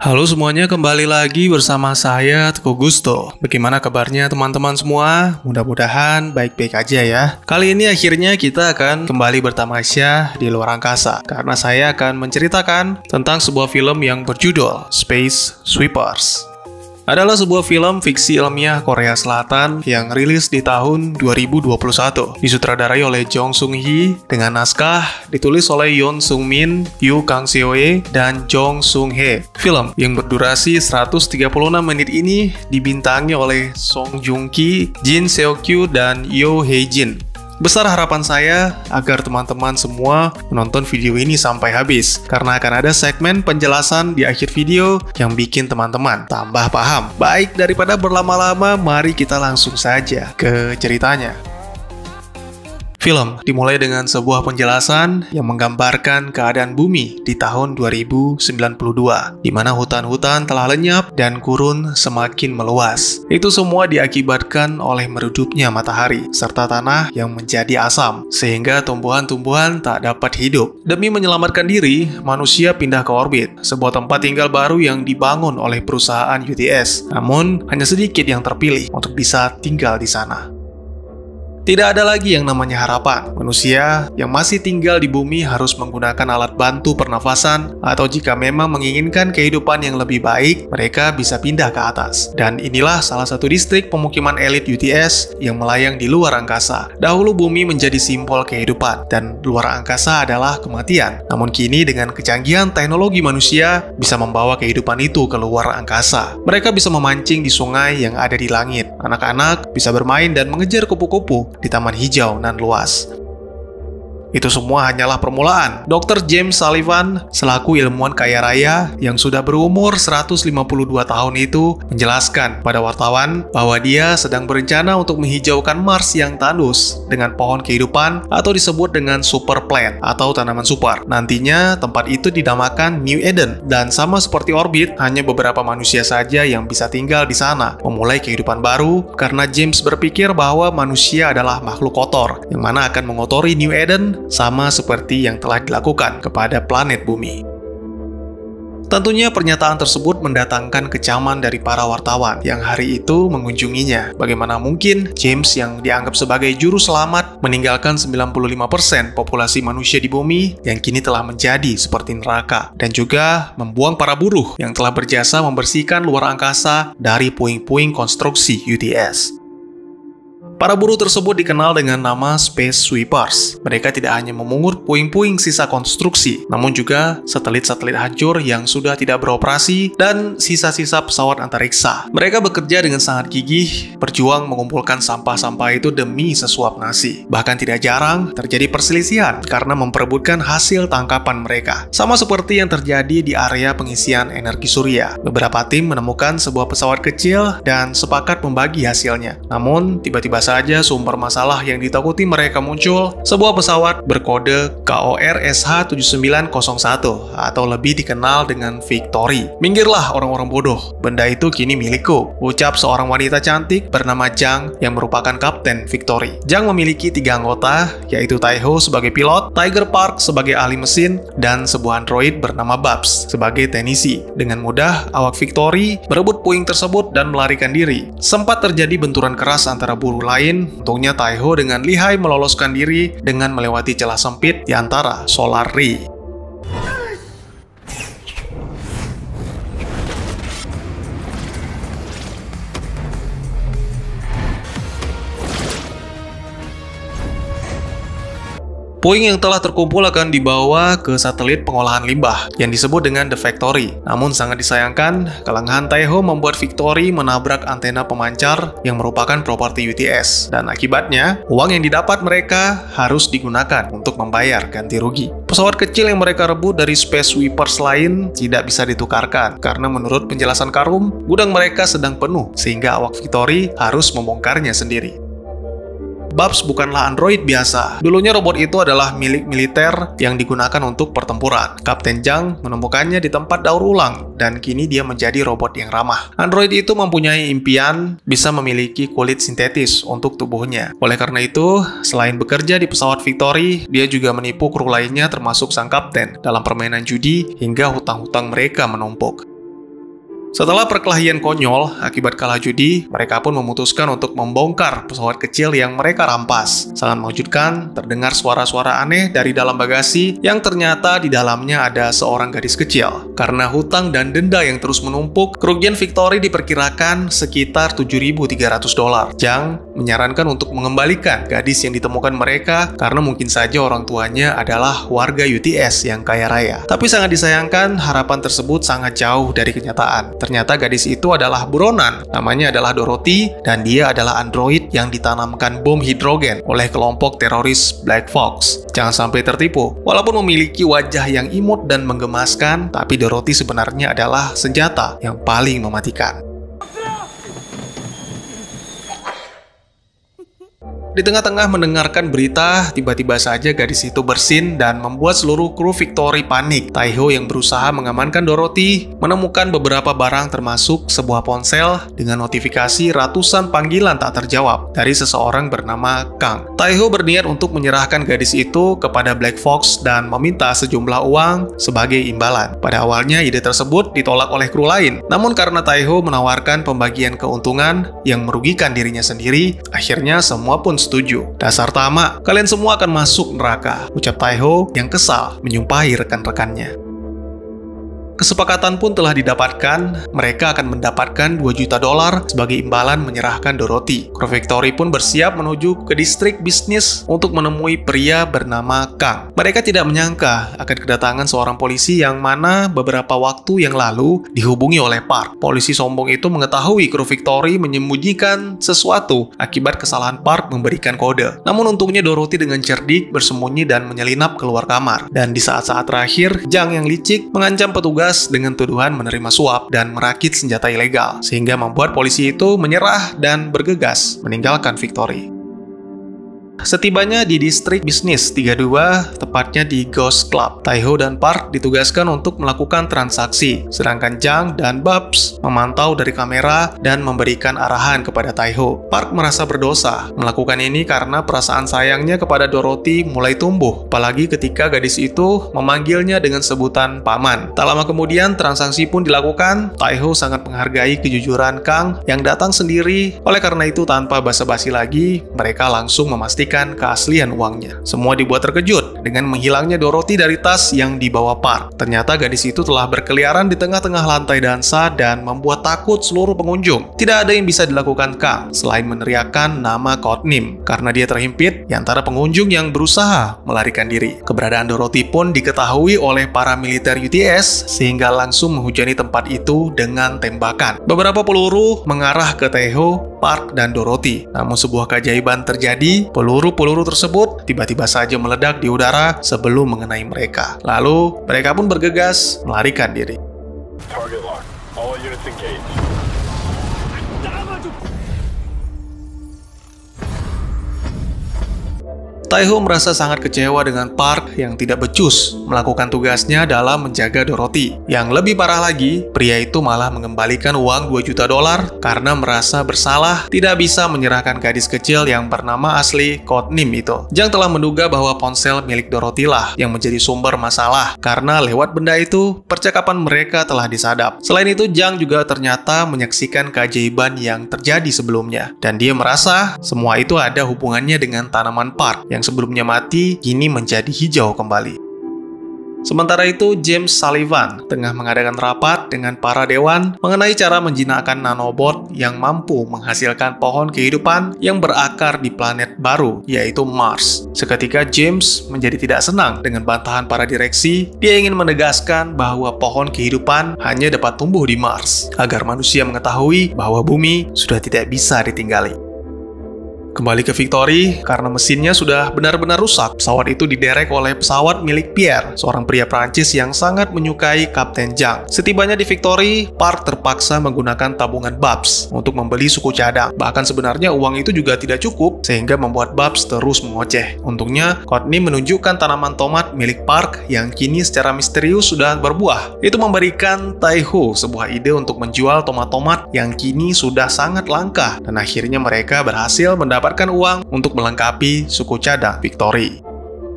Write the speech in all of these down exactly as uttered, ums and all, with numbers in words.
Halo semuanya, kembali lagi bersama saya Teguh Gusto. Bagaimana kabarnya teman-teman semua? Mudah-mudahan baik-baik aja ya. Kali ini akhirnya kita akan kembali bertamasya di luar angkasa, karena saya akan menceritakan tentang sebuah film yang berjudul Space Sweepers. Adalah sebuah film fiksi ilmiah Korea Selatan yang rilis di tahun dua ribu dua puluh satu. Disutradarai oleh Jong Sung Hee dengan naskah ditulis oleh Yoon Sung Min, Yoo Kang Seo-hye, dan Jong Sung Hae. Film yang berdurasi seratus tiga puluh enam menit ini dibintangi oleh Song Joong Ki, Jin Seo Kyu, dan Yoo Hae Jin. Besar harapan saya agar teman-teman semua menonton video ini sampai habis, karena akan ada segmen penjelasan di akhir video yang bikin teman-teman tambah paham. Baik, daripada berlama-lama, mari kita langsung saja ke ceritanya. Film dimulai dengan sebuah penjelasan yang menggambarkan keadaan bumi di tahun dua ribu sembilan puluh dua, di mana hutan-hutan telah lenyap dan gurun semakin meluas. Itu semua diakibatkan oleh meredupnya matahari, serta tanah yang menjadi asam, sehingga tumbuhan-tumbuhan tak dapat hidup. Demi menyelamatkan diri, manusia pindah ke orbit, sebuah tempat tinggal baru yang dibangun oleh perusahaan U T S. Namun, hanya sedikit yang terpilih untuk bisa tinggal di sana. Tidak ada lagi yang namanya harapan. Manusia yang masih tinggal di bumi harus menggunakan alat bantu pernafasan, atau jika memang menginginkan kehidupan yang lebih baik, mereka bisa pindah ke atas. Dan inilah salah satu distrik pemukiman elit U T S yang melayang di luar angkasa. Dahulu bumi menjadi simbol kehidupan, dan luar angkasa adalah kematian. Namun kini dengan kecanggihan teknologi manusia bisa membawa kehidupan itu ke luar angkasa. Mereka bisa memancing di sungai yang ada di langit. Anak-anak bisa bermain dan mengejar kupu-kupu di taman hijau nan luas. Itu semua hanyalah permulaan. dokter James Sullivan, selaku ilmuwan kaya raya yang sudah berumur seratus lima puluh dua tahun itu, menjelaskan pada wartawan bahwa dia sedang berencana untuk menghijaukan Mars yang tandus dengan pohon kehidupan, atau disebut dengan super plant atau tanaman super. Nantinya tempat itu dinamakan New Eden, dan sama seperti orbit, hanya beberapa manusia saja yang bisa tinggal di sana, memulai kehidupan baru, karena James berpikir bahwa manusia adalah makhluk kotor yang mana akan mengotori New Eden, sama seperti yang telah dilakukan kepada planet bumi. Tentunya pernyataan tersebut mendatangkan kecaman dari para wartawan yang hari itu mengunjunginya. Bagaimana mungkin James yang dianggap sebagai juru selamat meninggalkan sembilan puluh lima persen populasi manusia di bumi yang kini telah menjadi seperti neraka, dan juga membuang para buruh yang telah berjasa membersihkan luar angkasa dari puing-puing konstruksi U T S. Para buruh tersebut dikenal dengan nama Space Sweepers. Mereka tidak hanya memungut puing-puing sisa konstruksi, namun juga satelit-satelit hancur yang sudah tidak beroperasi dan sisa-sisa pesawat antariksa. Mereka bekerja dengan sangat gigih, berjuang mengumpulkan sampah-sampah itu demi sesuap nasi. Bahkan tidak jarang terjadi perselisihan karena memperebutkan hasil tangkapan mereka. Sama seperti yang terjadi di area pengisian energi surya. Beberapa tim menemukan sebuah pesawat kecil dan sepakat membagi hasilnya. Namun, tiba-tiba saja sumber masalah yang ditakuti mereka muncul, sebuah pesawat berkode K O R S H tujuh sembilan nol satu atau lebih dikenal dengan Victory. Minggirlah orang-orang bodoh, benda itu kini milikku, ucap seorang wanita cantik bernama Jang yang merupakan kapten Victory. Jang memiliki tiga anggota, yaitu Taeho sebagai pilot, Tiger Park sebagai ahli mesin, dan sebuah android bernama Babs sebagai teknisi. Dengan mudah, awak Victory berebut puing tersebut dan melarikan diri. Sempat terjadi benturan keras antara buruh lain. Untungnya Taeho dengan lihai meloloskan diri dengan melewati celah sempit di antara Solar Ray. Puing yang telah terkumpul akan dibawa ke satelit pengolahan limbah yang disebut dengan The Factory. Namun sangat disayangkan, kelengahan Taeho membuat Victory menabrak antena pemancar yang merupakan properti U T S. Dan akibatnya, uang yang didapat mereka harus digunakan untuk membayar ganti rugi. Pesawat kecil yang mereka rebut dari Space Sweepers lain tidak bisa ditukarkan, karena menurut penjelasan Karum, gudang mereka sedang penuh, sehingga awak Victory harus membongkarnya sendiri. Babs bukanlah android biasa. Dulunya robot itu adalah milik militer yang digunakan untuk pertempuran. Kapten Jang menemukannya di tempat daur ulang, dan kini dia menjadi robot yang ramah. Android itu mempunyai impian bisa memiliki kulit sintetis untuk tubuhnya. Oleh karena itu, selain bekerja di pesawat Victory, dia juga menipu kru lainnya termasuk sang kapten dalam permainan judi hingga hutang-hutang mereka menumpuk. Setelah perkelahian konyol akibat kalah judi, mereka pun memutuskan untuk membongkar pesawat kecil yang mereka rampas. Sangat mengejutkan, terdengar suara-suara aneh dari dalam bagasi yang ternyata di dalamnya ada seorang gadis kecil. Karena hutang dan denda yang terus menumpuk, kerugian Victory diperkirakan sekitar tujuh ribu tiga ratus dolar. Zhang menyarankan untuk mengembalikan gadis yang ditemukan mereka karena mungkin saja orang tuanya adalah warga U T S yang kaya raya. Tapi sangat disayangkan, harapan tersebut sangat jauh dari kenyataan. Ternyata gadis itu adalah buronan, namanya adalah Dorothy, dan dia adalah android yang ditanamkan bom hidrogen oleh kelompok teroris Black Fox. Jangan sampai tertipu, walaupun memiliki wajah yang imut dan menggemaskan, tapi Dorothy sebenarnya adalah senjata yang paling mematikan. Di tengah-tengah mendengarkan berita, tiba-tiba saja gadis itu bersin dan membuat seluruh kru Victory panik. Taiho yang berusaha mengamankan Dorothy menemukan beberapa barang termasuk sebuah ponsel dengan notifikasi ratusan panggilan tak terjawab dari seseorang bernama Kang. Taiho berniat untuk menyerahkan gadis itu kepada Black Fox dan meminta sejumlah uang sebagai imbalan. Pada awalnya ide tersebut ditolak oleh kru lain, namun karena Taiho menawarkan pembagian keuntungan yang merugikan dirinya sendiri, akhirnya semua pun setuju. Dasar tamak, kalian semua akan masuk neraka, ucap Taiho yang kesal menyumpahi rekan-rekannya. Kesepakatan pun telah didapatkan, mereka akan mendapatkan dua juta dolar sebagai imbalan menyerahkan Dorothy. Kru Victory pun bersiap menuju ke distrik bisnis untuk menemui pria bernama Kang. Mereka tidak menyangka akan kedatangan seorang polisi yang mana beberapa waktu yang lalu dihubungi oleh Park. Polisi sombong itu mengetahui kru Victory menyembunyikan sesuatu akibat kesalahan Park memberikan kode. Namun untungnya Dorothy dengan cerdik bersembunyi dan menyelinap keluar kamar. Dan di saat-saat terakhir, Zhang yang licik mengancam petugas dengan tuduhan menerima suap dan merakit senjata ilegal, sehingga membuat polisi itu menyerah dan bergegas meninggalkan Victory. Setibanya di distrik bisnis tiga puluh dua, tepatnya di Ghost Club, Taiho dan Park ditugaskan untuk melakukan transaksi, sedangkan Zhang dan Babs memantau dari kamera dan memberikan arahan kepada Taiho. Park merasa berdosa melakukan ini karena perasaan sayangnya kepada Dorothy mulai tumbuh, apalagi ketika gadis itu memanggilnya dengan sebutan paman. Tak lama kemudian transaksi pun dilakukan. Taiho sangat menghargai kejujuran Kang yang datang sendiri, oleh karena itu tanpa basa-basi lagi, mereka langsung memastikan keaslian uangnya. Semua dibuat terkejut dengan menghilangnya Dorothy dari tas yang dibawa Park. Ternyata gadis itu telah berkeliaran di tengah-tengah lantai dansa dan membuat takut seluruh pengunjung. Tidak ada yang bisa dilakukan Kang selain meneriakkan nama codename karena dia terhimpit di antara pengunjung yang berusaha melarikan diri. Keberadaan Dorothy pun diketahui oleh para militer U T S sehingga langsung menghujani tempat itu dengan tembakan. Beberapa peluru mengarah ke Taiho, Park, dan Dorothy. Namun sebuah keajaiban terjadi. Peluru-peluru tersebut tiba-tiba saja meledak di udara sebelum mengenai mereka. Lalu, mereka pun bergegas melarikan diri. Target lock. All units engaged. Taiho merasa sangat kecewa dengan Park yang tidak becus melakukan tugasnya dalam menjaga Dorothy. Yang lebih parah lagi, pria itu malah mengembalikan uang dua juta dolar karena merasa bersalah tidak bisa menyerahkan gadis kecil yang bernama asli codename itu. Zhang telah menduga bahwa ponsel milik Dorothy lah yang menjadi sumber masalah karena lewat benda itu percakapan mereka telah disadap. Selain itu, Zhang juga ternyata menyaksikan keajaiban yang terjadi sebelumnya dan dia merasa semua itu ada hubungannya dengan tanaman Park yang sebelumnya mati, kini menjadi hijau kembali. Sementara itu, James Sullivan tengah mengadakan rapat dengan para dewan mengenai cara menjinakkan nanobot yang mampu menghasilkan pohon kehidupan yang berakar di planet baru, yaitu Mars. Seketika James menjadi tidak senang dengan bantahan para direksi. Dia ingin menegaskan bahwa pohon kehidupan hanya dapat tumbuh di Mars, agar manusia mengetahui bahwa bumi sudah tidak bisa ditinggali. Kembali ke Victory, karena mesinnya sudah benar-benar rusak, pesawat itu diderek oleh pesawat milik Pierre, seorang pria Prancis yang sangat menyukai Kapten Zhang. Setibanya di Victory, Park terpaksa menggunakan tabungan Babs untuk membeli suku cadang. Bahkan sebenarnya uang itu juga tidak cukup, sehingga membuat Babs terus mengoceh. Untungnya, Courtney menunjukkan tanaman tomat milik Park yang kini secara misterius sudah berbuah. Itu memberikan Taiho sebuah ide untuk menjual tomat-tomat yang kini sudah sangat langka, dan akhirnya mereka berhasil mendapatkan mendapatkan uang untuk melengkapi suku cadang Victory.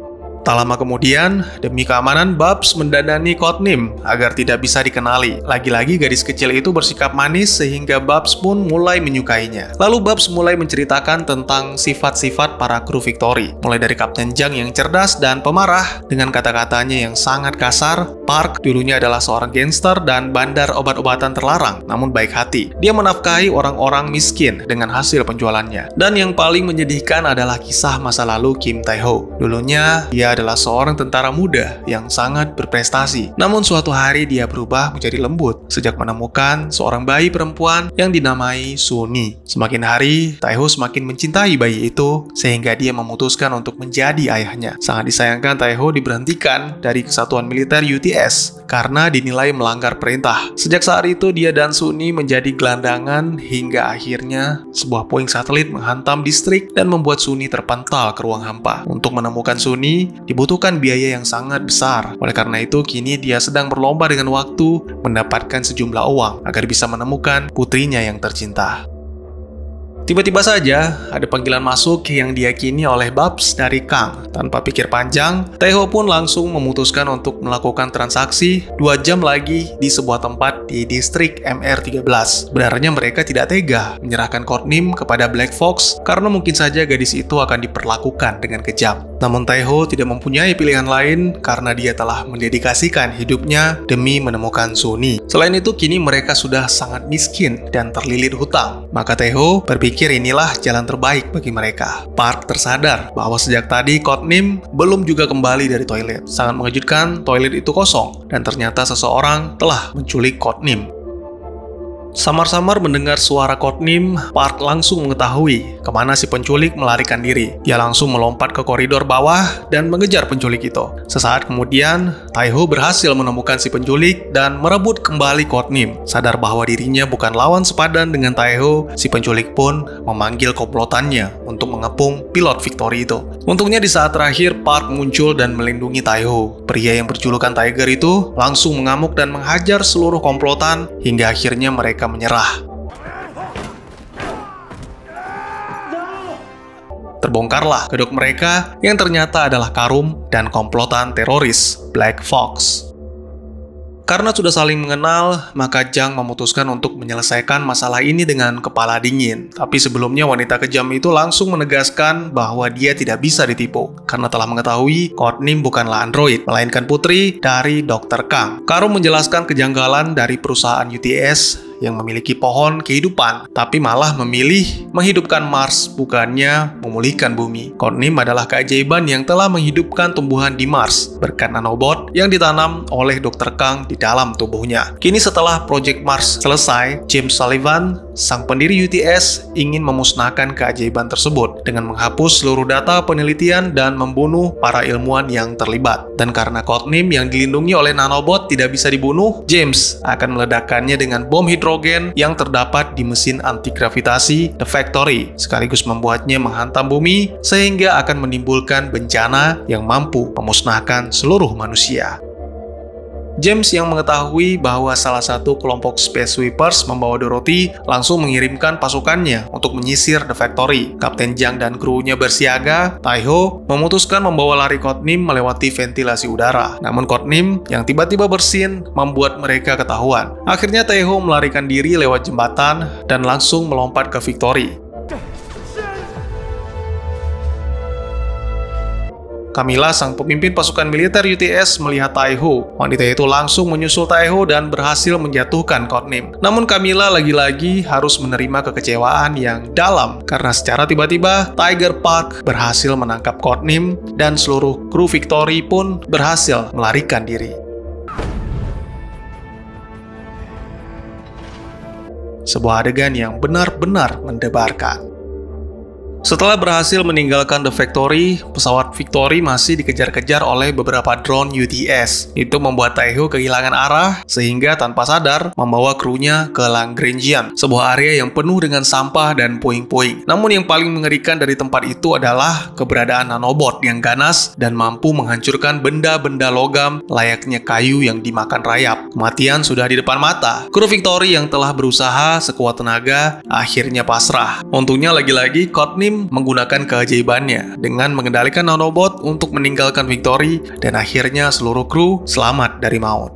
Tak lama kemudian, demi keamanan Babs mendandani Codename agar tidak bisa dikenali. Lagi-lagi gadis kecil itu bersikap manis sehingga Babs pun mulai menyukainya. Lalu Babs mulai menceritakan tentang sifat-sifat para kru Victory. Mulai dari Kapten Jang yang cerdas dan pemarah dengan kata-katanya yang sangat kasar. Park dulunya adalah seorang gangster dan bandar obat-obatan terlarang, namun baik hati. Dia menafkahi orang-orang miskin dengan hasil penjualannya. Dan yang paling menyedihkan adalah kisah masa lalu Kim Tae-ho. Dulunya, dia adalah seorang tentara muda yang sangat berprestasi. Namun suatu hari dia berubah menjadi lembut sejak menemukan seorang bayi perempuan yang dinamai Suni. Semakin hari, Tae-ho semakin mencintai bayi itu sehingga dia memutuskan untuk menjadi ayahnya. Sangat disayangkan Tae-ho diberhentikan dari kesatuan militer U T S karena dinilai melanggar perintah. Sejak saat itu dia dan Suni menjadi gelandangan hingga akhirnya sebuah puing satelit menghantam distrik dan membuat Suni terpental ke ruang hampa. Untuk menemukan Suni dibutuhkan biaya yang sangat besar. Oleh karena itu, kini dia sedang berlomba dengan waktu mendapatkan sejumlah uang agar bisa menemukan putrinya yang tercinta. Tiba-tiba saja, ada panggilan masuk yang diyakini oleh Babs dari Kang. Tanpa pikir panjang, Tae-ho pun langsung memutuskan untuk melakukan transaksi dua jam lagi di sebuah tempat di distrik M R tiga belas. Sebenarnya mereka tidak tega menyerahkan Codename kepada Black Fox karena mungkin saja gadis itu akan diperlakukan dengan kejam. Namun Tae-ho tidak mempunyai pilihan lain karena dia telah mendedikasikan hidupnya demi menemukan Suni. Selain itu, kini mereka sudah sangat miskin dan terlilit hutang. Maka Tae-ho berpikir inilah jalan terbaik bagi mereka. Park tersadar bahwa sejak tadi Codename belum juga kembali dari toilet. Sangat mengejutkan, toilet itu kosong dan ternyata seseorang telah menculik Codename. Samar-samar mendengar suara Codename, Park langsung mengetahui kemana si penculik melarikan diri. Dia langsung melompat ke koridor bawah dan mengejar penculik itu. Sesaat kemudian, Tae-ho berhasil menemukan si penculik dan merebut kembali Codename. Sadar bahwa dirinya bukan lawan sepadan dengan Tae-ho, si penculik pun memanggil komplotannya untuk mengepung pilot Victory itu. Untungnya di saat terakhir, Park muncul dan melindungi Tae-ho. Pria yang berjulukan Tiger itu langsung mengamuk dan menghajar seluruh komplotan hingga akhirnya mereka menyerah. Terbongkarlah kedok mereka yang ternyata adalah Karum dan komplotan teroris Black Fox. Karena sudah saling mengenal, maka Jang memutuskan untuk menyelesaikan masalah ini dengan kepala dingin. Tapi sebelumnya wanita kejam itu langsung menegaskan bahwa dia tidak bisa ditipu karena telah mengetahui Codename bukanlah android, melainkan putri dari dokter Kang. Karum menjelaskan kejanggalan dari perusahaan U T S yang memiliki pohon kehidupan, tapi malah memilih menghidupkan Mars, bukannya memulihkan bumi. Codename adalah keajaiban yang telah menghidupkan tumbuhan di Mars berkat nanobot yang ditanam oleh dokter Kang di dalam tubuhnya. Kini setelah Project Mars selesai, James Sullivan, sang pendiri U T S, ingin memusnahkan keajaiban tersebut dengan menghapus seluruh data penelitian dan membunuh para ilmuwan yang terlibat. Dan karena Codename yang dilindungi oleh nanobot tidak bisa dibunuh, James akan meledakkannya dengan bom hidrogen yang terdapat di mesin anti-gravitasi The Factory, sekaligus membuatnya menghantam bumi sehingga akan menimbulkan bencana yang mampu memusnahkan seluruh manusia. James yang mengetahui bahwa salah satu kelompok Space Sweepers membawa Dorothy langsung mengirimkan pasukannya untuk menyisir The Factory. Kapten Jang dan krunya bersiaga. Tae-ho memutuskan membawa lari Codename melewati ventilasi udara. Namun Codename yang tiba-tiba bersin membuat mereka ketahuan. Akhirnya Tae-ho melarikan diri lewat jembatan dan langsung melompat ke Victory. Camilla, sang pemimpin pasukan militer U T S, melihat Tae-ho. Wanita itu langsung menyusul Tae-ho dan berhasil menjatuhkan Codename. Namun Camilla lagi-lagi harus menerima kekecewaan yang dalam karena secara tiba-tiba Tiger Park berhasil menangkap Codename dan seluruh kru Victory pun berhasil melarikan diri. Sebuah adegan yang benar-benar mendebarkan. Setelah berhasil meninggalkan The Factory, pesawat Victory masih dikejar-kejar oleh beberapa drone U T S. Itu membuat Tae-ho kehilangan arah, sehingga tanpa sadar membawa krunya ke Lagrangian, sebuah area yang penuh dengan sampah dan puing-puing. Namun yang paling mengerikan dari tempat itu adalah keberadaan nanobot yang ganas dan mampu menghancurkan benda-benda logam layaknya kayu yang dimakan rayap. Kematian sudah di depan mata. Kru Victory yang telah berusaha sekuat tenaga akhirnya pasrah. Untungnya lagi-lagi Codename Nim menggunakan keajaibannya dengan mengendalikan nanobot untuk meninggalkan Victory dan akhirnya seluruh kru selamat dari maut.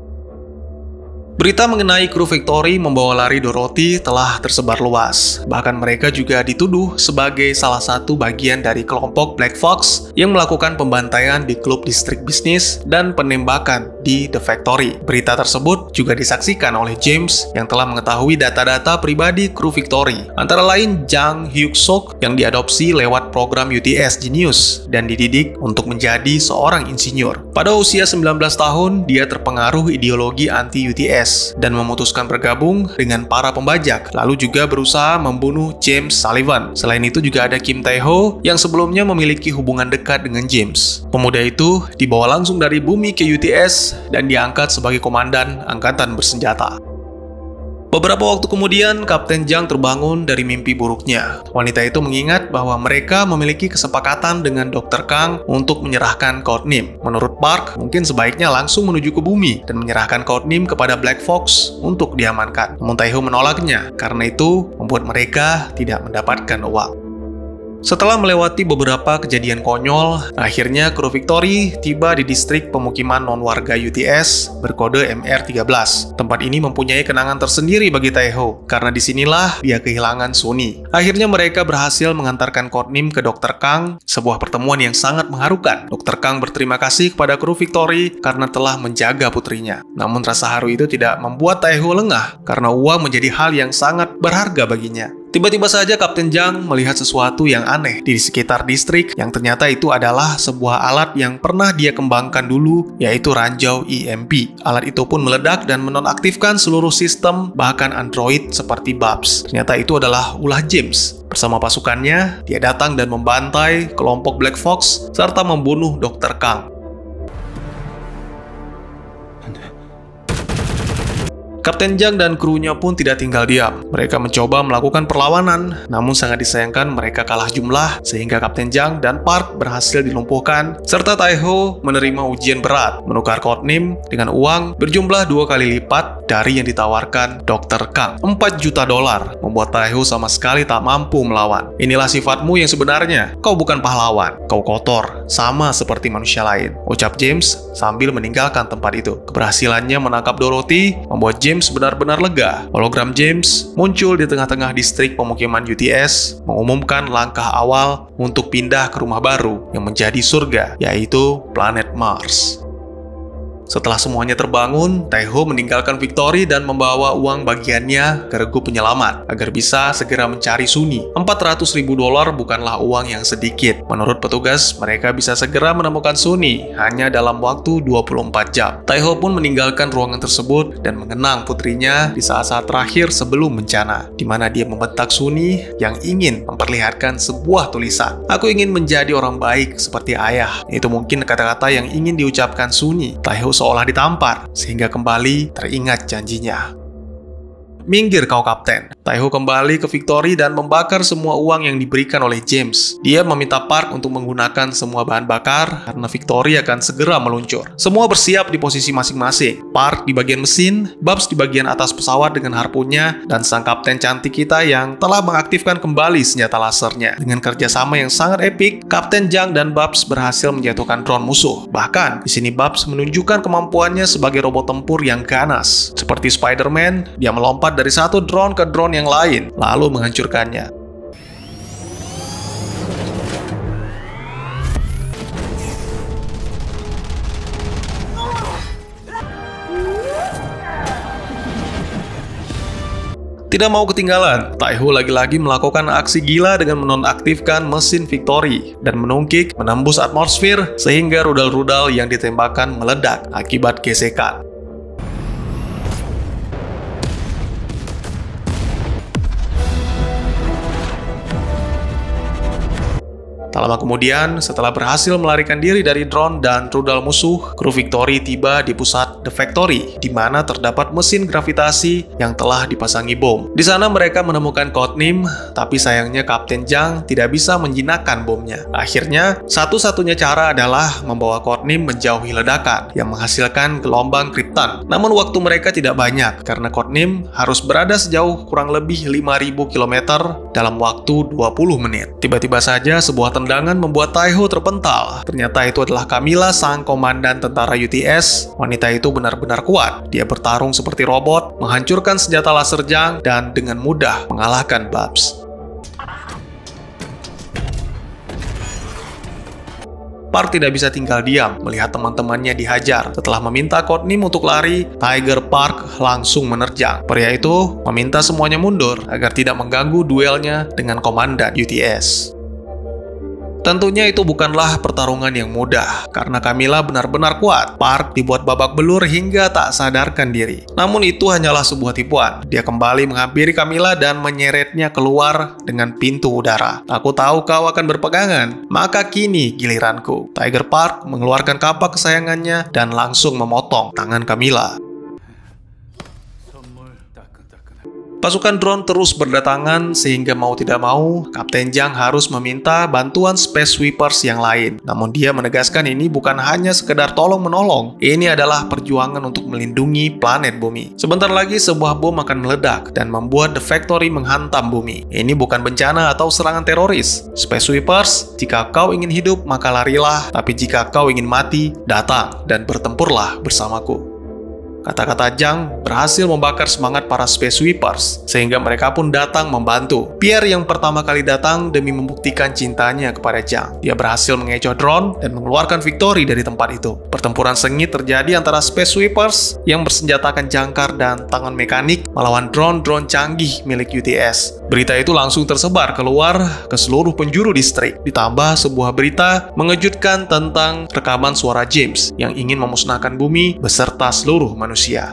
Berita mengenai kru Victory membawa lari Dorothy telah tersebar luas. Bahkan mereka juga dituduh sebagai salah satu bagian dari kelompok Black Fox yang melakukan pembantaian di klub distrik bisnis dan penembakan di The Factory. Berita tersebut juga disaksikan oleh James yang telah mengetahui data-data pribadi kru Victory, antara lain Jang Hyuk-sok yang diadopsi lewat program U T S Genius dan dididik untuk menjadi seorang insinyur. Pada usia sembilan belas tahun, dia terpengaruh ideologi anti-U T S dan memutuskan bergabung dengan para pembajak, lalu juga berusaha membunuh James Sullivan. Selain itu juga ada Kim Tae-ho yang sebelumnya memiliki hubungan dekat dengan James. Pemuda itu dibawa langsung dari bumi ke U T S dan diangkat sebagai komandan angkatan bersenjata. Beberapa waktu kemudian, Kapten Jang terbangun dari mimpi buruknya. Wanita itu mengingat bahwa mereka memiliki kesepakatan dengan dokter Kang untuk menyerahkan Codename. Menurut Park, mungkin sebaiknya langsung menuju ke bumi dan menyerahkan Codename kepada Black Fox untuk diamankan. Namun Tae-ho menolaknya, karena itu membuat mereka tidak mendapatkan uang. Setelah melewati beberapa kejadian konyol, akhirnya kru Victory tiba di distrik pemukiman non-warga U T S berkode M R tiga belas. Tempat ini mempunyai kenangan tersendiri bagi Tae-ho, karena disinilah dia kehilangan Sunny. Akhirnya mereka berhasil mengantarkan Codename ke dokter Kang, sebuah pertemuan yang sangat mengharukan. dokter Kang berterima kasih kepada kru Victory karena telah menjaga putrinya. Namun rasa haru itu tidak membuat Tae-ho lengah, karena uang menjadi hal yang sangat berharga baginya. Tiba-tiba saja Kapten Jang melihat sesuatu yang aneh di sekitar distrik yang ternyata itu adalah sebuah alat yang pernah dia kembangkan dulu, yaitu ranjau E M P. Alat itu pun meledak dan menonaktifkan seluruh sistem, bahkan android seperti Babs. Ternyata itu adalah ulah James. Bersama pasukannya, dia datang dan membantai kelompok Black Fox serta membunuh dokter Kang. Kapten Jang dan krunya pun tidak tinggal diam. Mereka mencoba melakukan perlawanan, namun sangat disayangkan mereka kalah jumlah, sehingga Kapten Jang dan Park berhasil dilumpuhkan, serta Tae-ho menerima ujian berat, menukar Codename dengan uang berjumlah dua kali lipat dari yang ditawarkan dokter Kang. empat juta dolar, membuat Tae-ho sama sekali tak mampu melawan. Inilah sifatmu yang sebenarnya, kau bukan pahlawan, kau kotor, sama seperti manusia lain, ucap James sambil meninggalkan tempat itu. Keberhasilannya menangkap Dorothy membuat James James benar-benar lega. Hologram James muncul di tengah-tengah distrik pemukiman U T S, mengumumkan langkah awal untuk pindah ke rumah baru yang menjadi surga, yaitu planet Mars. Setelah semuanya terbangun, Tae-ho meninggalkan Victory dan membawa uang bagiannya ke regu penyelamat agar bisa segera mencari Sunny. empat ratus ribu dolar bukanlah uang yang sedikit. Menurut petugas, mereka bisa segera menemukan Sunny hanya dalam waktu dua puluh empat jam. Tae-ho pun meninggalkan ruangan tersebut dan mengenang putrinya di saat-saat terakhir sebelum bencana, di mana dia membentak Sunny yang ingin memperlihatkan sebuah tulisan. Aku ingin menjadi orang baik seperti ayah. Itu mungkin kata-kata yang ingin diucapkan Sunny. Tae-ho seolah ditampar, sehingga kembali teringat janjinya. Minggir kau kapten. Tae-ho kembali ke Victory dan membakar semua uang yang diberikan oleh James. Dia meminta Park untuk menggunakan semua bahan bakar karena Victory akan segera meluncur. Semua bersiap di posisi masing-masing. Park di bagian mesin, Babs di bagian atas pesawat dengan harpunnya, dan sang kapten cantik kita yang telah mengaktifkan kembali senjata lasernya. Dengan kerjasama yang sangat epik, Kapten Jang dan Babs berhasil menjatuhkan drone musuh. Bahkan, di sini Babs menunjukkan kemampuannya sebagai robot tempur yang ganas. Seperti Spider-Man, dia melompat dari satu drone ke drone yang lain, lalu menghancurkannya. Tidak mau ketinggalan, Tae-ho lagi-lagi melakukan aksi gila dengan menonaktifkan mesin Victory dan menungkik menembus atmosfer sehingga rudal-rudal yang ditembakkan meledak akibat gesekan. Tak lama kemudian, setelah berhasil melarikan diri dari drone dan rudal musuh, kru Victory tiba di pusat The Factory, di mana terdapat mesin gravitasi yang telah dipasangi bom. Di sana mereka menemukan Codename, tapi sayangnya Kapten Zhang tidak bisa menjinakkan bomnya. Akhirnya, satu-satunya cara adalah membawa Codename menjauhi ledakan yang menghasilkan gelombang kripton. Namun waktu mereka tidak banyak, karena Codename harus berada sejauh kurang lebih lima ribu kilometer dalam waktu dua puluh menit. Tiba-tiba saja sebuah tendangan membuat Taiho terpental. Ternyata itu adalah Camilla, sang komandan tentara U T S. Wanita itu benar-benar kuat. Dia bertarung seperti robot, menghancurkan senjata laser Zhang, dan dengan mudah mengalahkan Babs. Park tidak bisa tinggal diam melihat teman-temannya dihajar. Setelah meminta Codename untuk lari, Tiger Park langsung menerjang. Pria itu meminta semuanya mundur agar tidak mengganggu duelnya dengan komandan U T S. Tentunya itu bukanlah pertarungan yang mudah, karena Camilla benar-benar kuat. Park dibuat babak belur hingga tak sadarkan diri. Namun itu hanyalah sebuah tipuan. Dia kembali menghampiri Camilla dan menyeretnya keluar dengan pintu udara. Aku tahu kau akan berpegangan, maka kini giliranku. Tiger Park mengeluarkan kapak kesayangannya dan langsung memotong tangan Camilla. Pasukan drone terus berdatangan sehingga mau tidak mau, Kapten Zhang harus meminta bantuan Space Sweepers yang lain. Namun dia menegaskan ini bukan hanya sekedar tolong-menolong. Ini adalah perjuangan untuk melindungi planet bumi. Sebentar lagi sebuah bom akan meledak dan membuat The Factory menghantam bumi. Ini bukan bencana atau serangan teroris. Space Sweepers, jika kau ingin hidup maka larilah, tapi jika kau ingin mati, datang dan bertempurlah bersamaku. Kata-kata Zhang berhasil membakar semangat para Space Sweepers, sehingga mereka pun datang membantu. Pierre yang pertama kali datang demi membuktikan cintanya kepada Zhang. Dia berhasil mengecoh drone dan mengeluarkan Victory dari tempat itu. Pertempuran sengit terjadi antara Space Sweepers yang bersenjatakan jangkar dan tangan mekanik melawan drone-drone canggih milik U T S. Berita itu langsung tersebar keluar ke seluruh penjuru distrik. Ditambah sebuah berita mengejutkan tentang rekaman suara James yang ingin memusnahkan bumi beserta seluruh manusia. manusia.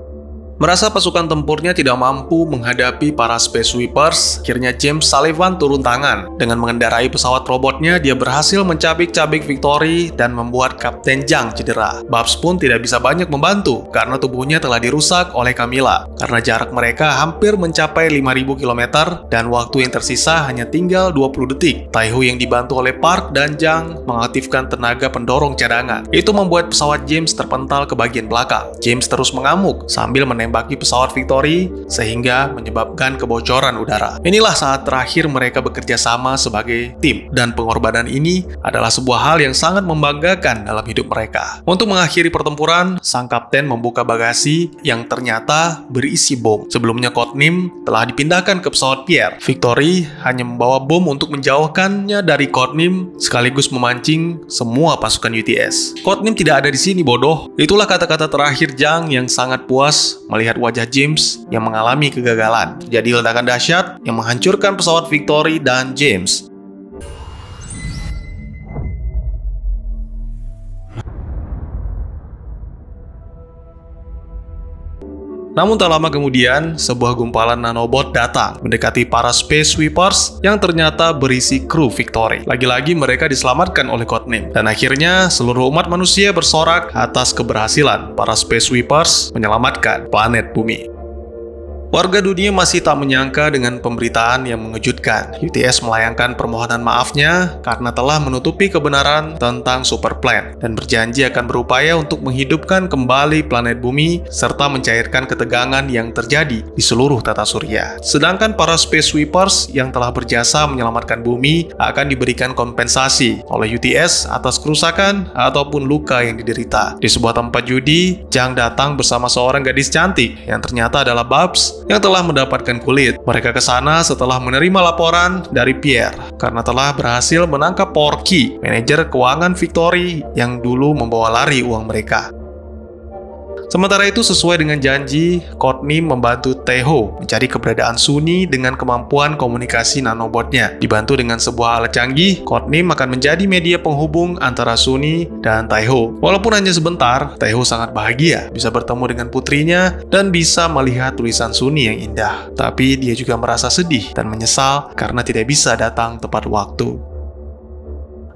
Merasa pasukan tempurnya tidak mampu menghadapi para Space Sweepers, akhirnya James Sullivan turun tangan. Dengan mengendarai pesawat robotnya, dia berhasil mencabik-cabik Victory dan membuat Kapten Zhang cedera. Babs pun tidak bisa banyak membantu, karena tubuhnya telah dirusak oleh Camilla. Karena jarak mereka hampir mencapai lima ribu kilometer, dan waktu yang tersisa hanya tinggal dua puluh detik. Taiho yang dibantu oleh Park dan Zhang mengaktifkan tenaga pendorong cadangan. Itu membuat pesawat James terpental ke bagian belakang. James terus mengamuk sambil menembak menembaki pesawat Victory sehingga menyebabkan kebocoran udara. Inilah saat terakhir mereka bekerja sama sebagai tim, dan pengorbanan ini adalah sebuah hal yang sangat membanggakan dalam hidup mereka. Untuk mengakhiri pertempuran, sang kapten membuka bagasi yang ternyata berisi bom. Sebelumnya Codename telah dipindahkan ke pesawat Pierre. Victory hanya membawa bom untuk menjauhkannya dari Codename sekaligus memancing semua pasukan U T S. Codename tidak ada di sini, bodoh. Itulah kata-kata terakhir Zhang yang sangat puas melihat wajah James yang mengalami kegagalan. Jadi ledakan dahsyat yang menghancurkan pesawat Victory dan James. Namun tak lama kemudian, sebuah gumpalan nanobot datang mendekati para Space Sweepers yang ternyata berisi kru Victory. Lagi-lagi mereka diselamatkan oleh Codename. Dan akhirnya seluruh umat manusia bersorak atas keberhasilan para Space Sweepers menyelamatkan planet bumi. Warga dunia masih tak menyangka dengan pemberitaan yang mengejutkan. U T S melayangkan permohonan maafnya karena telah menutupi kebenaran tentang Super Plan dan berjanji akan berupaya untuk menghidupkan kembali planet bumi serta mencairkan ketegangan yang terjadi di seluruh tata surya. Sedangkan para Space Sweepers yang telah berjasa menyelamatkan bumi akan diberikan kompensasi oleh U T S atas kerusakan ataupun luka yang diderita. Di sebuah tempat judi, Zhang datang bersama seorang gadis cantik yang ternyata adalah Babs yang telah mendapatkan kulit. Mereka ke sana setelah menerima laporan dari Pierre karena telah berhasil menangkap Porky, manajer keuangan Victory yang dulu membawa lari uang mereka. Sementara itu, sesuai dengan janji, Codename membantu Taiho mencari keberadaan Sunny dengan kemampuan komunikasi nanobotnya. Dibantu dengan sebuah alat canggih, Codename akan menjadi media penghubung antara Sunny dan Taiho. Walaupun hanya sebentar, Taiho sangat bahagia bisa bertemu dengan putrinya dan bisa melihat tulisan Sunny yang indah. Tapi dia juga merasa sedih dan menyesal karena tidak bisa datang tepat waktu.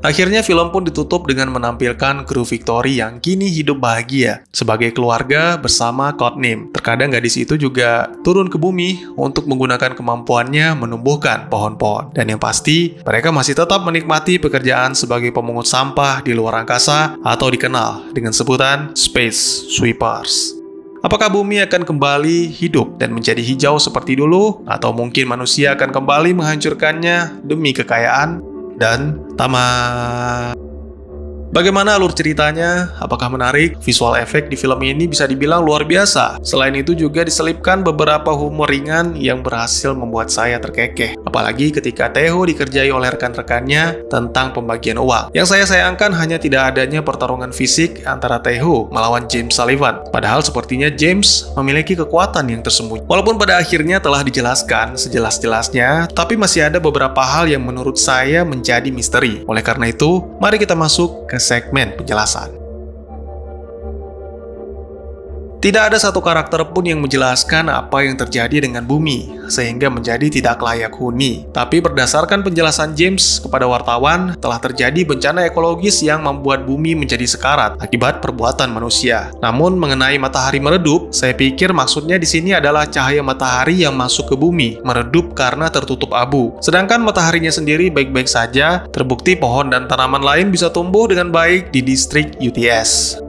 Akhirnya film pun ditutup dengan menampilkan kru Victory yang kini hidup bahagia sebagai keluarga bersama Codename. Terkadang gadis itu juga turun ke bumi untuk menggunakan kemampuannya menumbuhkan pohon-pohon. Dan yang pasti, mereka masih tetap menikmati pekerjaan sebagai pemungut sampah di luar angkasa atau dikenal dengan sebutan Space Sweepers. Apakah bumi akan kembali hidup dan menjadi hijau seperti dulu? Atau mungkin manusia akan kembali menghancurkannya demi kekayaan dan tamat? Bagaimana alur ceritanya? Apakah menarik? Visual efek di film ini bisa dibilang luar biasa. Selain itu juga diselipkan beberapa humor ringan yang berhasil membuat saya terkekeh. Apalagi ketika Taeho dikerjai oleh rekan-rekannya tentang pembagian uang. Yang saya sayangkan hanya tidak adanya pertarungan fisik antara Taeho melawan James Sullivan. Padahal sepertinya James memiliki kekuatan yang tersembunyi. Walaupun pada akhirnya telah dijelaskan sejelas-jelasnya, tapi masih ada beberapa hal yang menurut saya menjadi misteri. Oleh karena itu, mari kita masuk ke segmen penjelasan. Tidak ada satu karakter pun yang menjelaskan apa yang terjadi dengan bumi, sehingga menjadi tidak layak huni. Tapi berdasarkan penjelasan James kepada wartawan, telah terjadi bencana ekologis yang membuat bumi menjadi sekarat akibat perbuatan manusia. Namun mengenai matahari meredup, saya pikir maksudnya di sini adalah cahaya matahari yang masuk ke bumi, meredup karena tertutup abu. Sedangkan mataharinya sendiri baik-baik saja, terbukti pohon dan tanaman lain bisa tumbuh dengan baik di distrik U T S.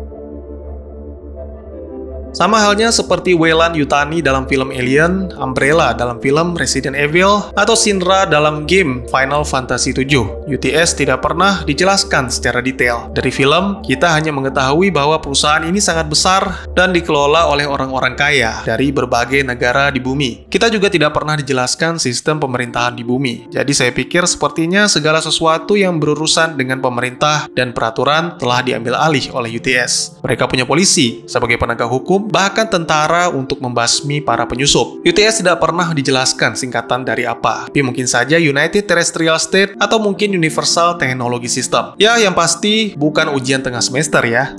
Sama halnya seperti Weyland Yutani dalam film Alien, Umbrella dalam film Resident Evil, atau Shinra dalam game Final Fantasy tujuh. U T S tidak pernah dijelaskan secara detail. Dari film, kita hanya mengetahui bahwa perusahaan ini sangat besar dan dikelola oleh orang-orang kaya dari berbagai negara di bumi. Kita juga tidak pernah dijelaskan sistem pemerintahan di bumi. Jadi saya pikir sepertinya segala sesuatu yang berurusan dengan pemerintah dan peraturan telah diambil alih oleh U T S. Mereka punya polisi sebagai penegak hukum, bahkan tentara untuk membasmi para penyusup. U T S tidak pernah dijelaskan singkatan dari apa, tapi mungkin saja United Terrestrial State atau mungkin Universal Technology System. Ya, yang pasti bukan ujian tengah semester ya.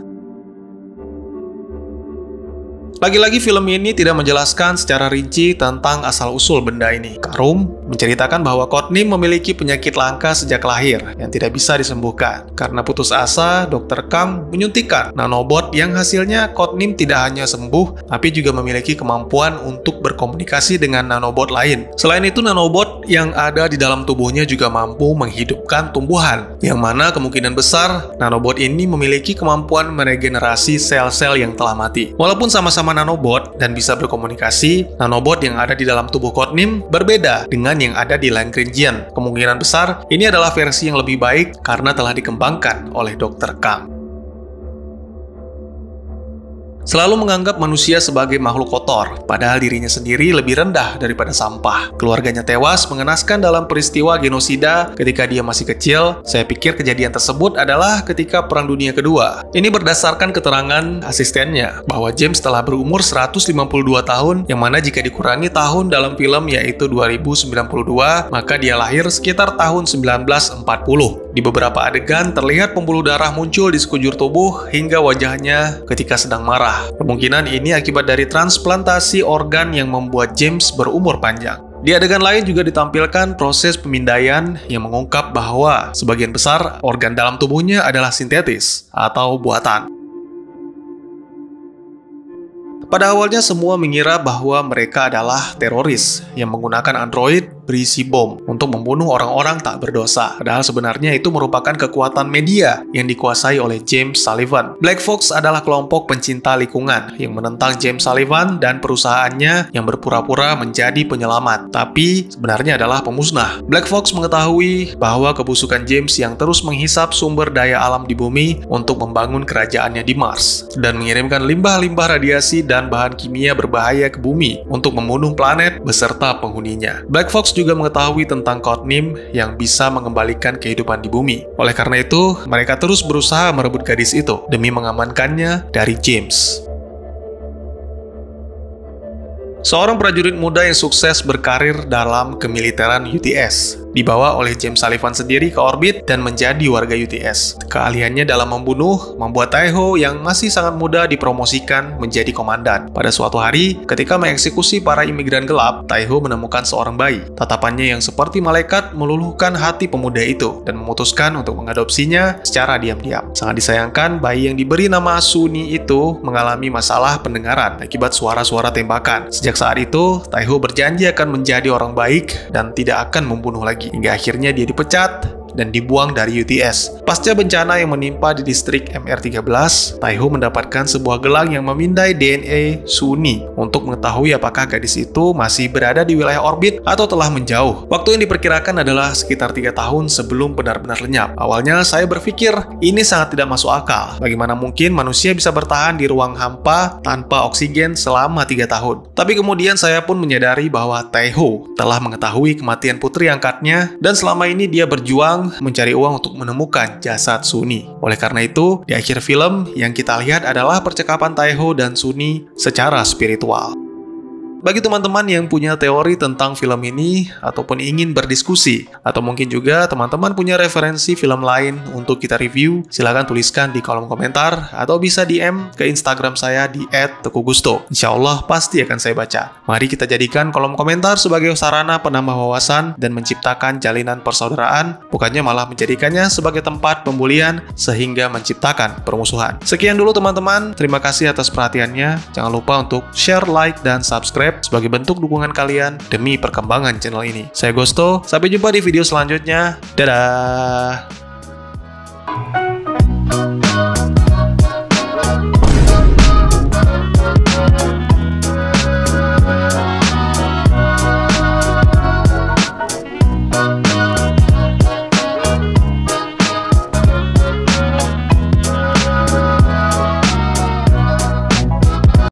Lagi-lagi film ini tidak menjelaskan secara rinci tentang asal-usul benda ini. Karum menceritakan bahwa Codename memiliki penyakit langka sejak lahir yang tidak bisa disembuhkan. Karena putus asa, dokter Kang menyuntikkan nanobot yang hasilnya Codename tidak hanya sembuh, tapi juga memiliki kemampuan untuk berkomunikasi dengan nanobot lain. Selain itu, nanobot yang ada di dalam tubuhnya juga mampu menghidupkan tumbuhan, yang mana kemungkinan besar nanobot ini memiliki kemampuan meregenerasi sel-sel yang telah mati. Walaupun sama-sama nanobot dan bisa berkomunikasi, nanobot yang ada di dalam tubuh Codename berbeda dengan yang ada di Lagrangian. Kemungkinan besar ini adalah versi yang lebih baik karena telah dikembangkan oleh dokter Kang. Selalu menganggap manusia sebagai makhluk kotor, padahal dirinya sendiri lebih rendah daripada sampah. Keluarganya tewas mengenaskan dalam peristiwa genosida ketika dia masih kecil. Saya pikir kejadian tersebut adalah ketika Perang Dunia Kedua. Ini berdasarkan keterangan asistennya, bahwa James telah berumur seratus lima puluh dua tahun, yang mana jika dikurangi tahun dalam film yaitu dua ribu sembilan puluh dua, maka dia lahir sekitar tahun seribu sembilan ratus empat puluh. Di beberapa adegan terlihat pembuluh darah muncul di sekujur tubuh hingga wajahnya ketika sedang marah. Kemungkinan ini akibat dari transplantasi organ yang membuat James berumur panjang. Di adegan lain juga ditampilkan proses pemindaian yang mengungkap bahwa sebagian besar organ dalam tubuhnya adalah sintetis atau buatan. Pada awalnya semua mengira bahwa mereka adalah teroris yang menggunakan android berisi bom untuk membunuh orang-orang tak berdosa. Padahal sebenarnya itu merupakan kekuatan media yang dikuasai oleh James Sullivan. Black Fox adalah kelompok pencinta lingkungan yang menentang James Sullivan dan perusahaannya yang berpura-pura menjadi penyelamat, tapi sebenarnya adalah pemusnah. Black Fox mengetahui bahwa kebusukan James yang terus menghisap sumber daya alam di bumi untuk membangun kerajaannya di Mars dan mengirimkan limbah-limbah radiasi dan bahan kimia berbahaya ke bumi untuk membunuh planet beserta penghuninya. Black Fox juga mengetahui tentang Codename yang bisa mengembalikan kehidupan di bumi. Oleh karena itu, mereka terus berusaha merebut gadis itu demi mengamankannya dari James. Seorang prajurit muda yang sukses berkarir dalam kemiliteran U T S. dibawa oleh James Sullivan sendiri ke orbit dan menjadi warga U T S. Keahliannya dalam membunuh membuat Taiho yang masih sangat muda dipromosikan menjadi komandan. Pada suatu hari, ketika mengeksekusi para imigran gelap, Taiho menemukan seorang bayi. Tatapannya yang seperti malaikat meluluhkan hati pemuda itu dan memutuskan untuk mengadopsinya secara diam-diam. Sangat disayangkan, bayi yang diberi nama Suni itu mengalami masalah pendengaran akibat suara-suara tembakan. Sejak saat itu, Taiho berjanji akan menjadi orang baik dan tidak akan membunuh lagi. Hingga akhirnya dia dipecat dan dibuang dari U T S. Pasca bencana yang menimpa di distrik M R tiga belas, Taiho mendapatkan sebuah gelang yang memindai D N A Suni untuk mengetahui apakah gadis itu masih berada di wilayah orbit atau telah menjauh. Waktu yang diperkirakan adalah sekitar tiga tahun sebelum benar-benar lenyap. Awalnya saya berpikir ini sangat tidak masuk akal. Bagaimana mungkin manusia bisa bertahan di ruang hampa tanpa oksigen selama tiga tahun? Tapi kemudian saya pun menyadari bahwa Taiho telah mengetahui kematian putri angkatnya dan selama ini dia berjuang mencari uang untuk menemukan jasad Suni. Oleh karena itu, di akhir film yang kita lihat adalah percakapan Taiho dan Suni secara spiritual. Bagi teman-teman yang punya teori tentang film ini ataupun ingin berdiskusi, atau mungkin juga teman-teman punya referensi film lain untuk kita review, silahkan tuliskan di kolom komentar atau bisa D M ke Instagram saya di et teguh gusto. Insya Allah pasti akan saya baca. Mari kita jadikan kolom komentar sebagai sarana penambah wawasan dan menciptakan jalinan persaudaraan, bukannya malah menjadikannya sebagai tempat pembulian sehingga menciptakan permusuhan. Sekian dulu teman-teman, terima kasih atas perhatiannya. Jangan lupa untuk share, like, dan subscribe sebagai bentuk dukungan kalian demi perkembangan channel ini. Saya Gusto, sampai jumpa di video selanjutnya. Dadah!